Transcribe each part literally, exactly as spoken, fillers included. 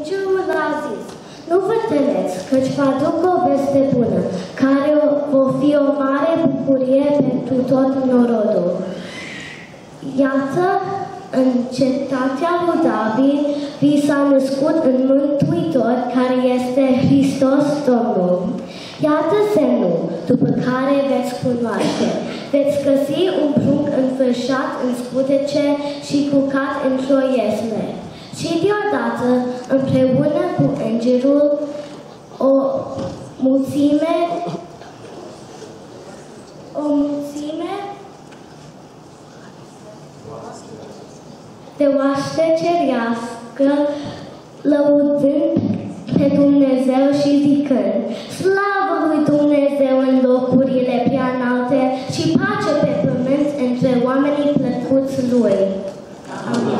Îngerul a zis, nu vă temeți, căci vă aduc o veste bună, care va fi o mare bucurie pentru tot norodul. Iată, în cetatea lui David vi s-a născut un mântuitor care este Hristos Domnul. Iată semnul după care veți cunoaște. Veți găsi un prunc înfășat în scutece și culcat într-o iesme. Și deodată, împreună cu îngerul, o mulțime, o mulțime de oaște cerească, lăudând pe Dumnezeu și zicând, slavă lui Dumnezeu în locurile prea înalte și pace pe pământ între oamenii plăcuți lui. Amin.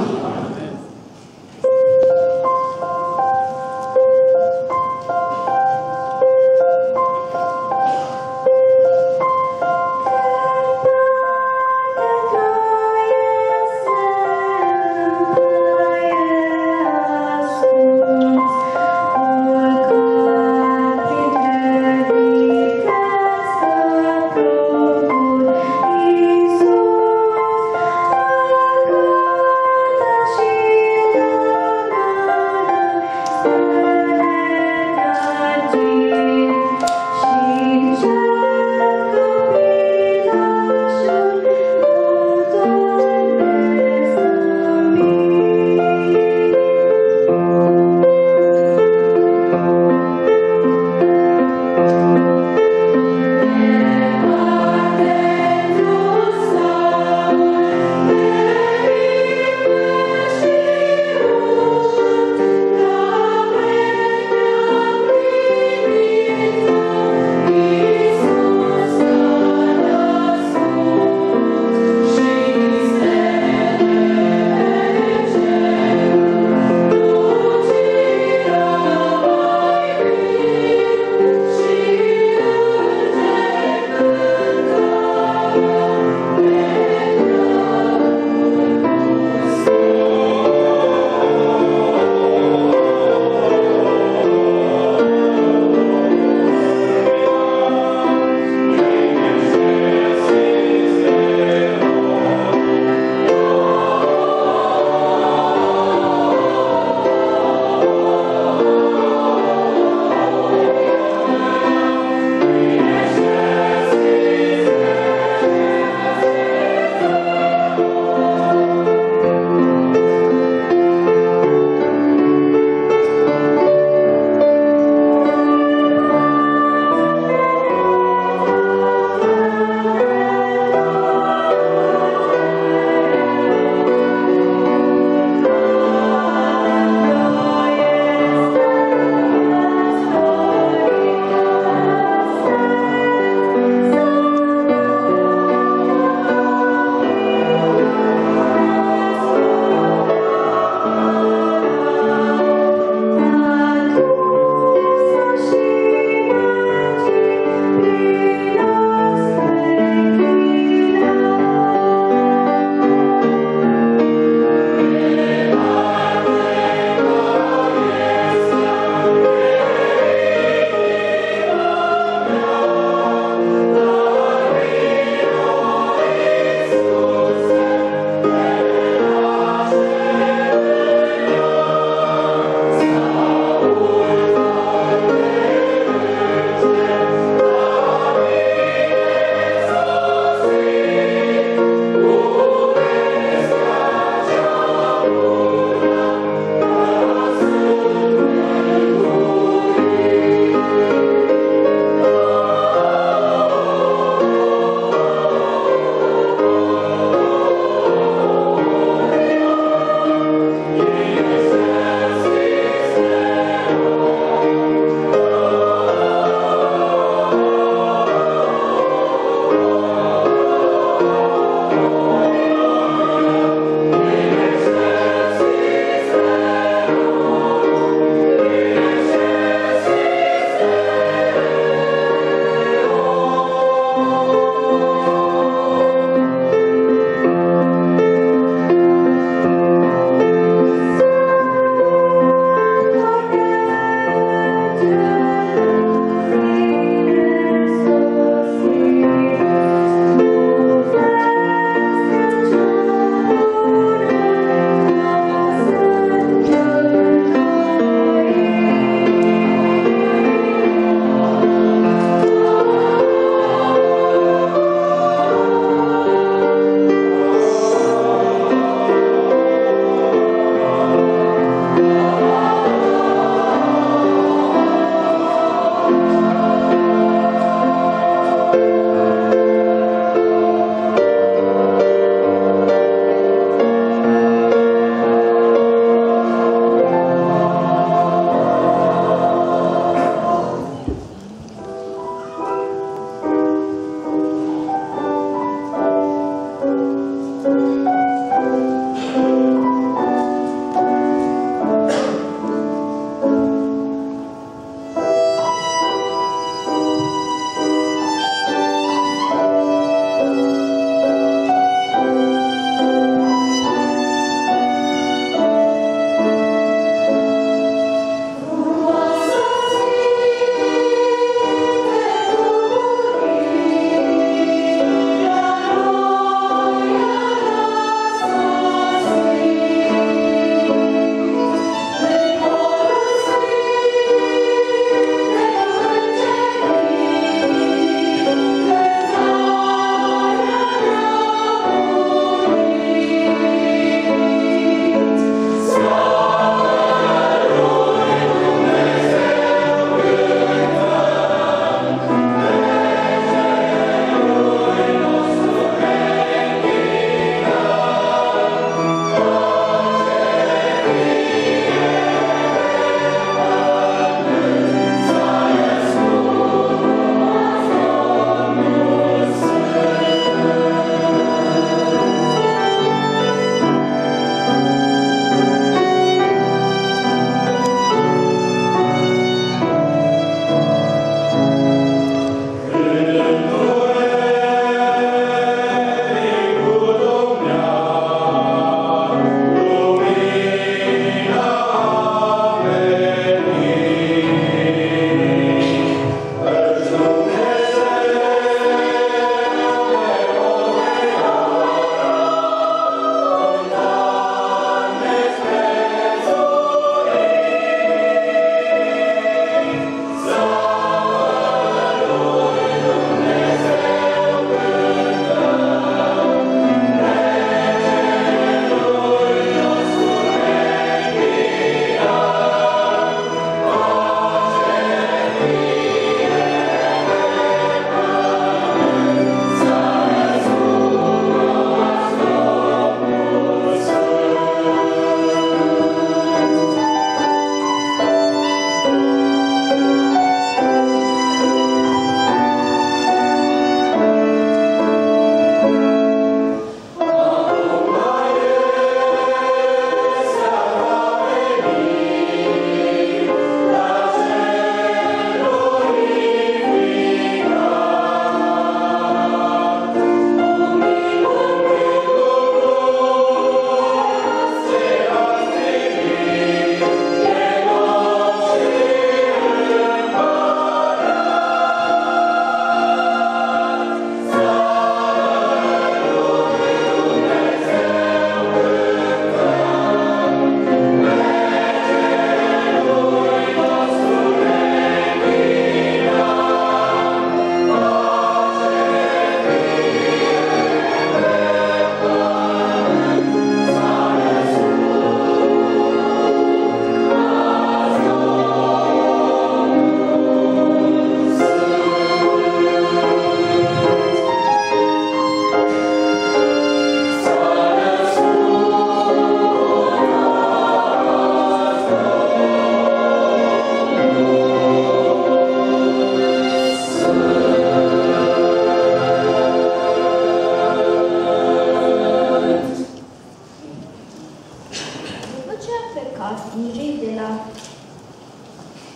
Thank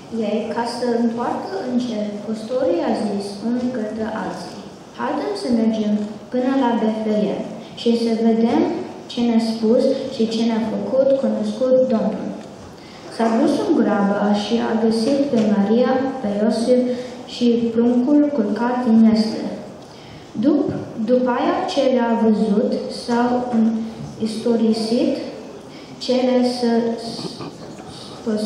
ei, ca să întoarcă în cer, păstorii a zis unii către alții: Haideți să mergem până la Betleem și să vedem ce ne-a spus și ce ne-a făcut cunoscut Domnul. S-a dus în grabă și a găsit pe Maria, pe Iosif și pruncul culcat în neste. Dup, după aia ce le-a văzut, s-au istorisit cele să spus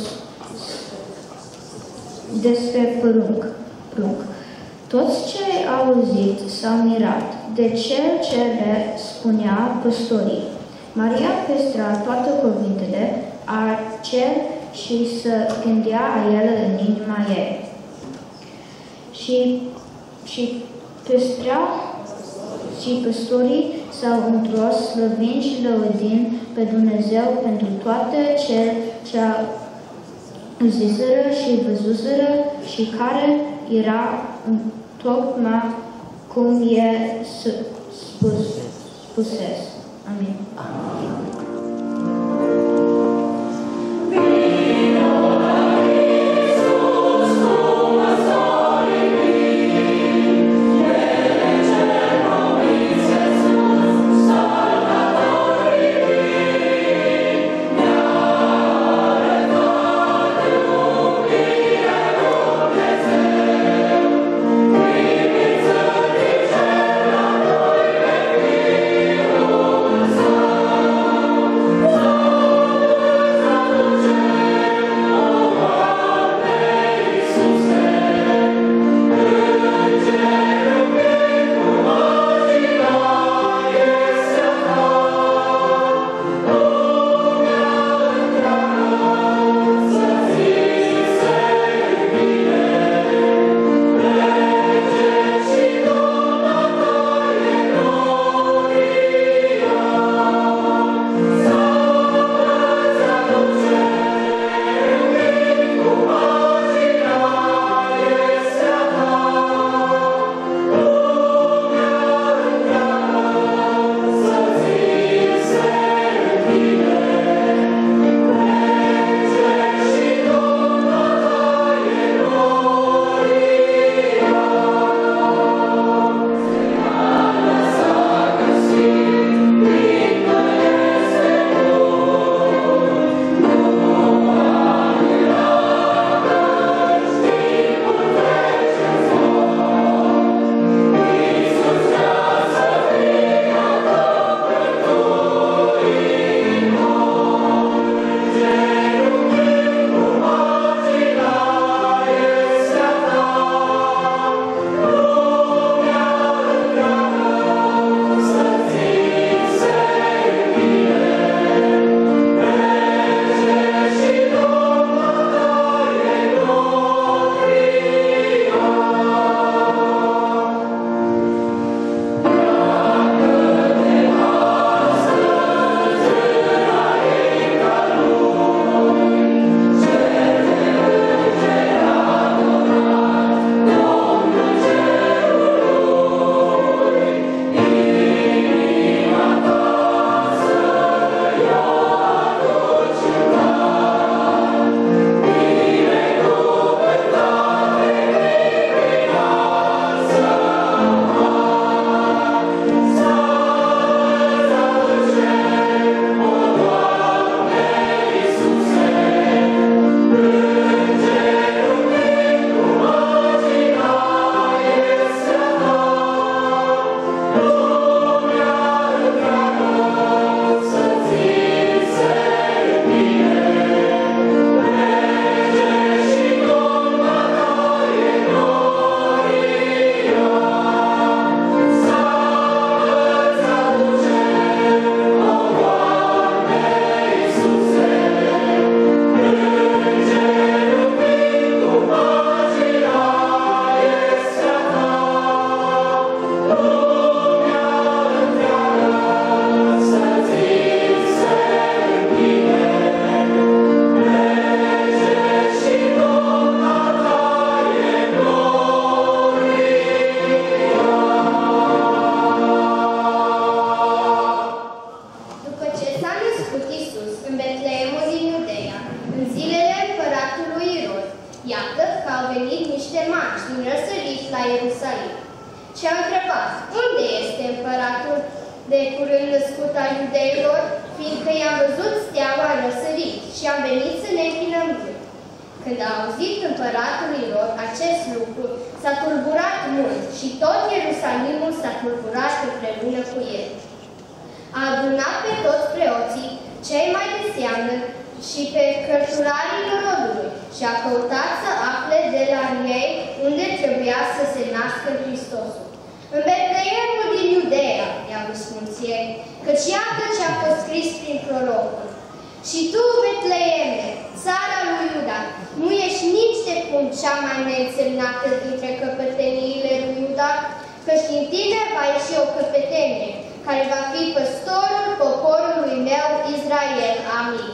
despre prunc. prunc. Toți cei au auzit s-au mirat de cel ce le spunea păstorii. Maria păstra toate cuvintele a cel și să gândea a ele în inima ei. Și, și păstra și păstorii s-au întors slăvind și lăudind pe Dumnezeu pentru toate cel ce ziseră și văzuseră și care era tocmai cum e spus, spusese. Amin. Amin. au venit niște magi din răsărit la Ierusalim și au întrebat, unde este împăratul de curând născut al iudeilor, fiindcă i-am văzut steaua în răsărit și am venit să ne închinăm lui. Când a auzit împăratul Irod acest lucru, s-a tulburat mult și tot Ierusalimul s-a tulburat împreună cu el. A adunat pe toți preoții, cei mai de seamnă, și pe cărturarii norodului și a căutat să afle de la ei unde trebuia să se nască Hristosul. În Betleemul din Iudeea, i-a răspuns ei, căci iată ce a fost scris prin prorocul. Și tu, Betleeme, țara lui Iuda, nu ești nici de cum cea mai neînsemnată dintre căpeteniile lui Iuda, căci din tine va ieși o căpetenie, care va fi păstorul poporului meu Israel. Amin.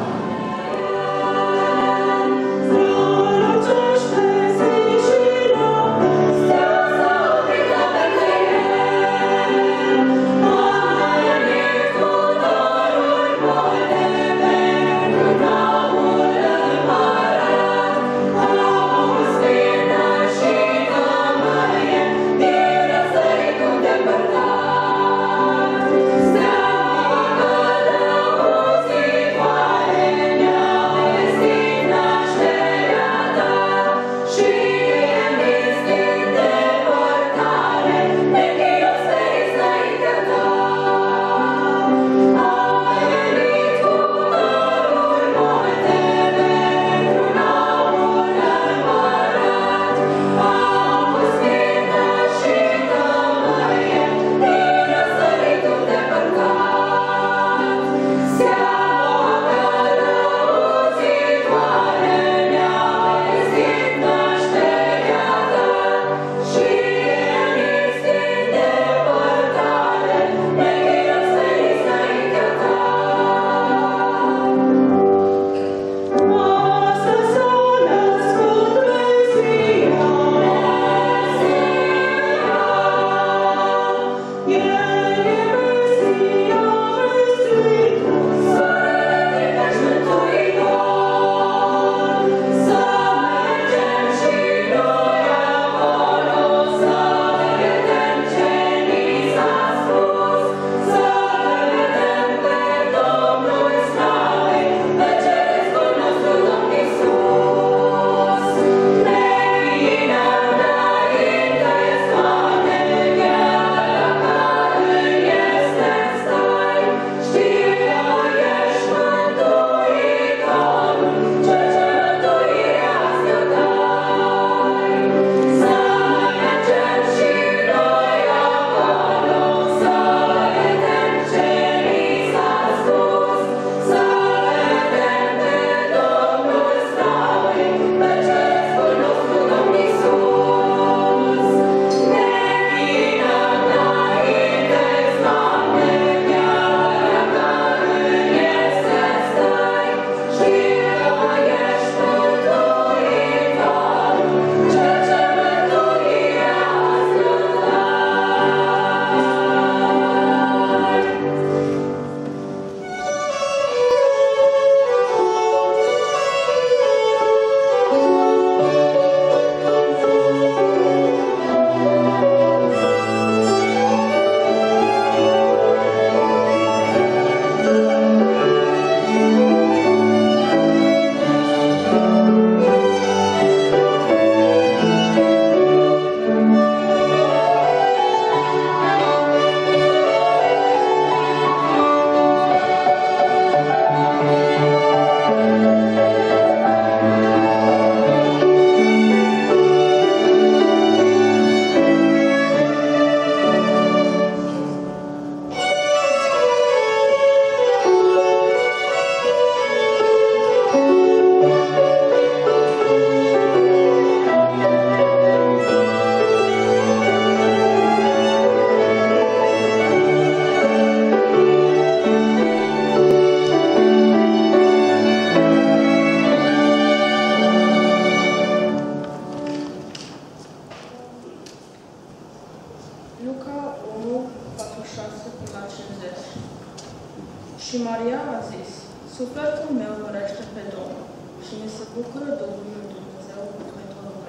Și Maria a zis, sufletul meu dorește pe Domnul și mi se bucură Duhul lui Dumnezeu Mântuitorul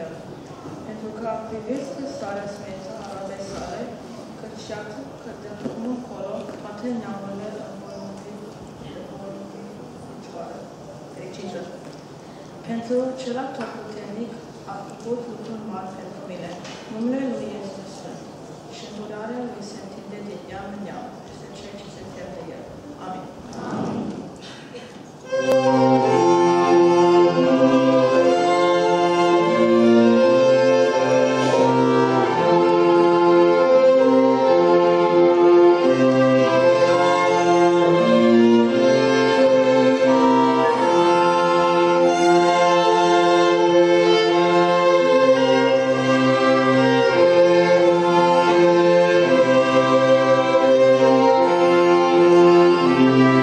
că priviți pe starea smeță a radei sale, căci iată că de acum încolo toate neamurile vor fi fericite. Pentru cel atotputernic a făcut lucruri mari pentru mine. Numele Lui este sfânt și îndurarea Lui se întinde din neam în neam peste cei ce se tem de El. Amin. Amin. Amin.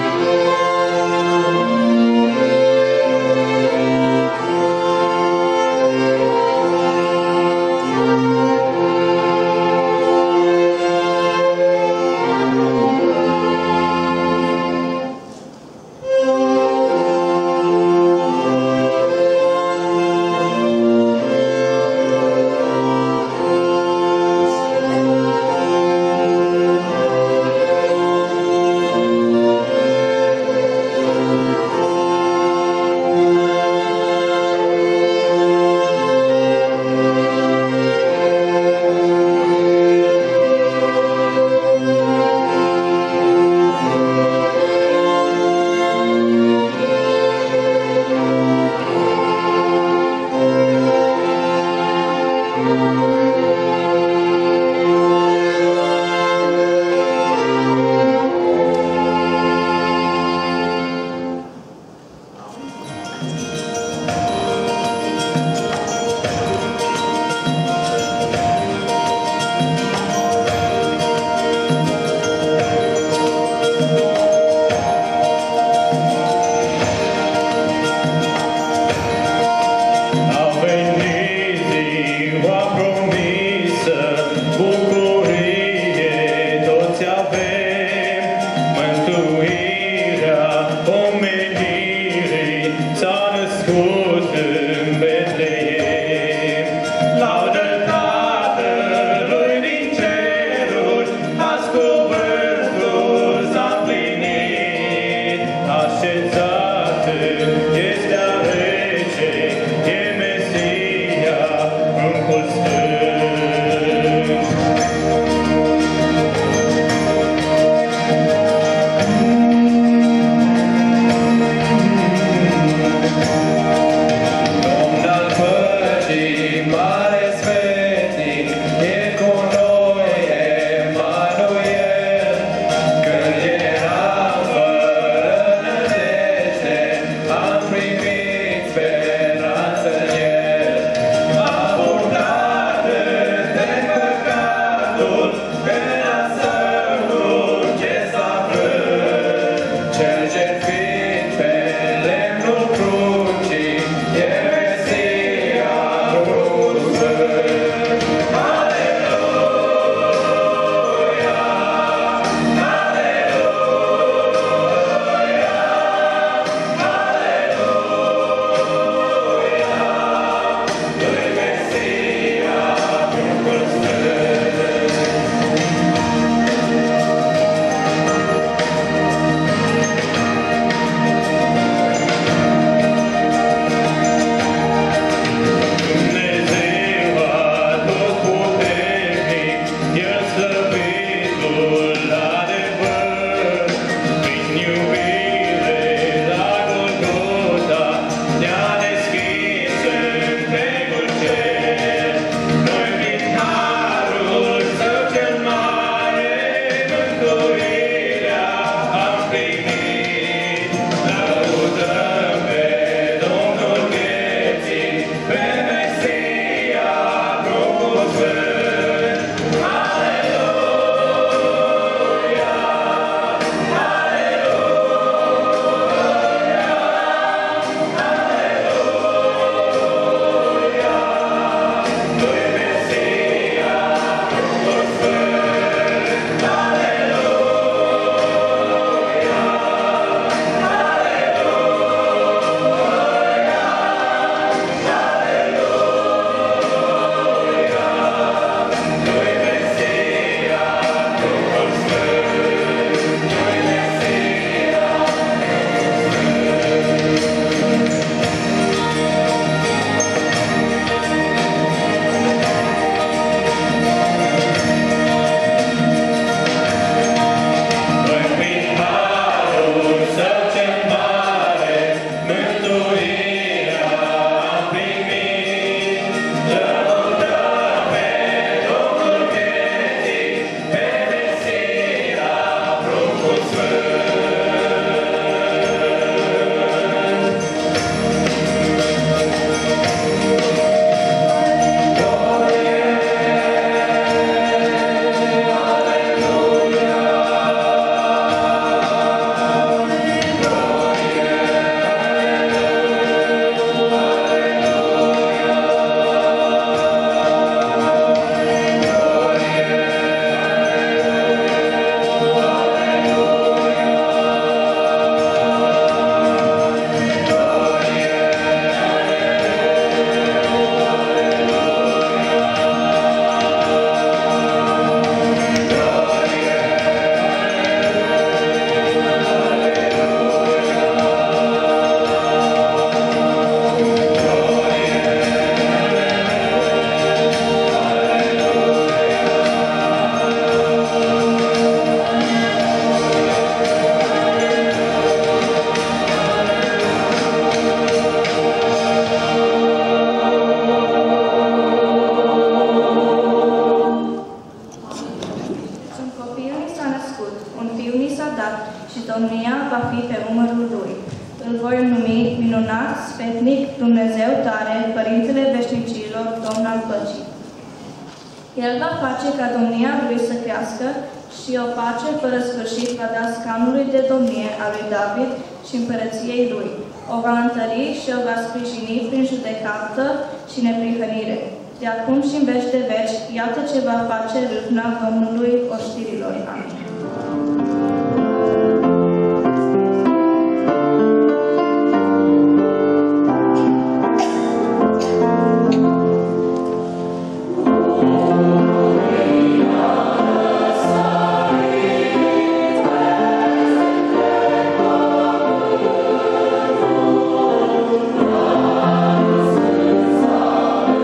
Părintele Veșnicilor, Domn al Păcii. El va face ca domnia lui să crească și o pace fără sfârșit va da scaunului de domnie a lui David și împărăției lui. O va întări și o va sprijini prin judecată și neprihănire. De acum și în veci de veci, iată ce va face râvna Domnului oștirilor. Amin.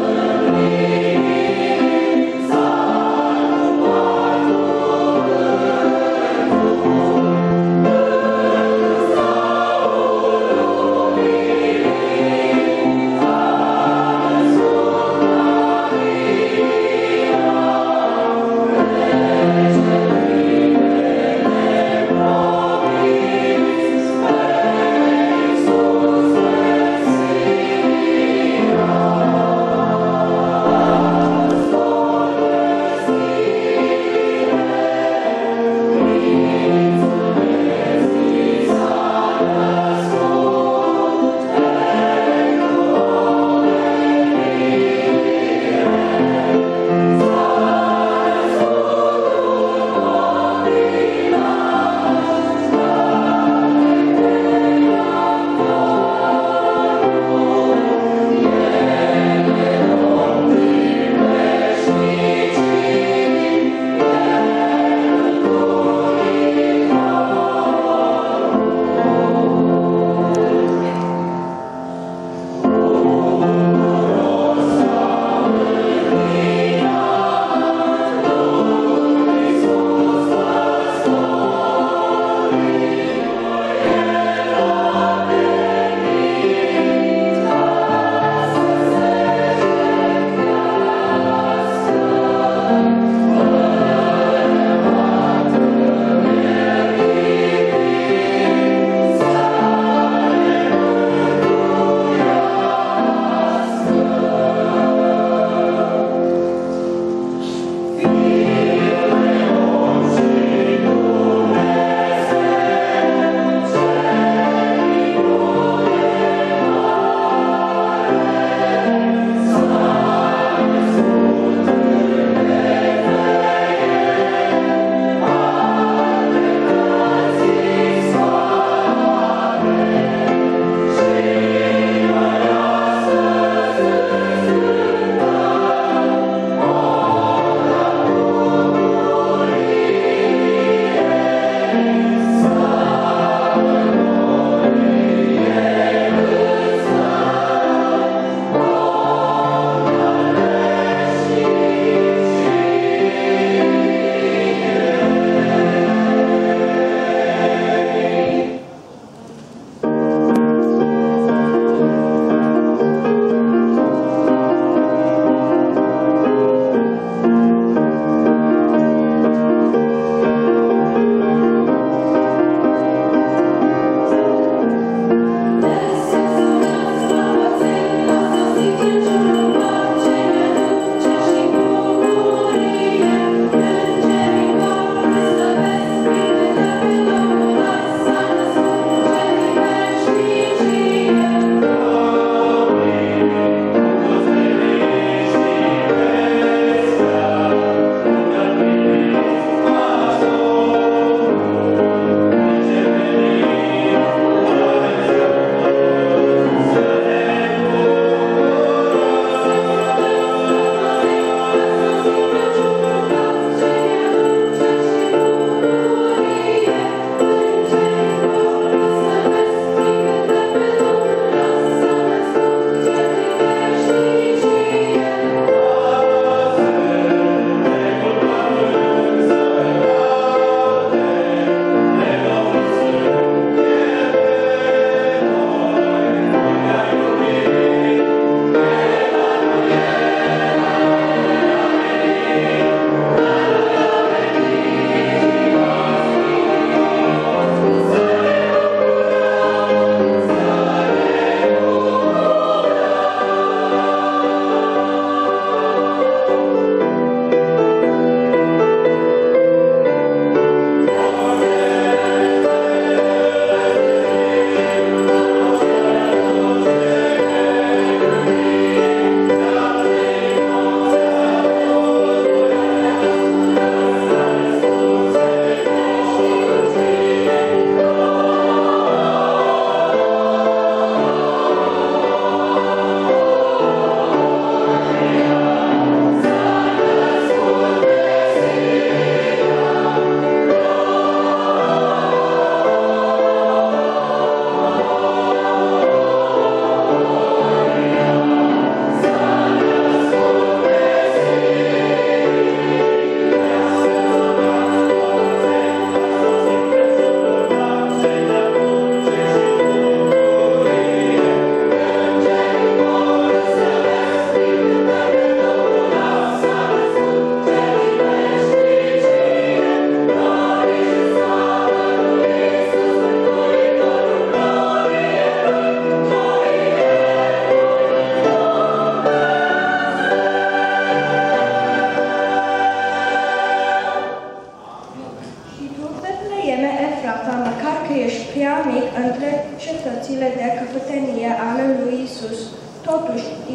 Thank you.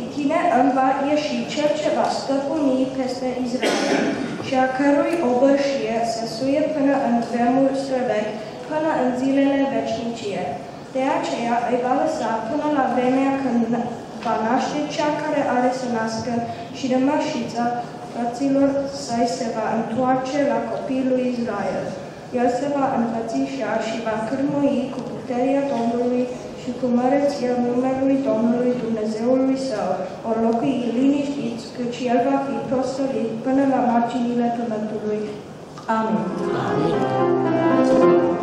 tine îmi va ieși cel ce va stăpâni peste Israel și a cărui obășie se suie până în vremuri străvechi, până în zilele veșnicie. De aceea îi va lăsa până la vremea când va naște cea care are să nască și rămășița fraților săi se va întoarce la copiii lui Israel. El se va înfățișa și va cârmui cu puterea Domnului și cu măreția numelui Domnului Dumnezeului său, o locui liniștiți, căci el va fi proslăvit până la marginile pământului. Amin. Amin.